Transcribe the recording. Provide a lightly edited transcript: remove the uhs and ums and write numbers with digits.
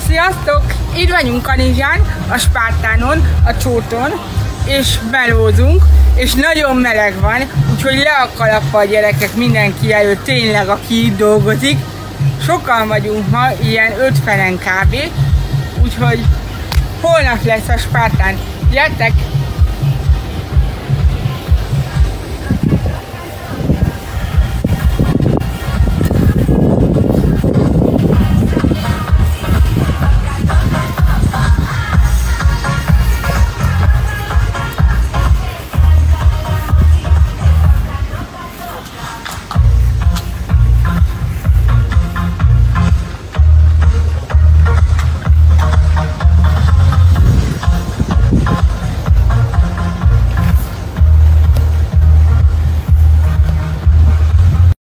Sziasztok! Itt vagyunk Kanizsán, a Spártánon, a csóton, és melózunk, és nagyon meleg van, úgyhogy le a kalappal gyerekek mindenki előtt, tényleg aki itt dolgozik. Sokan vagyunk ma, ilyen 50-en kb. Úgyhogy holnap lesz a Spártán. Gyertek!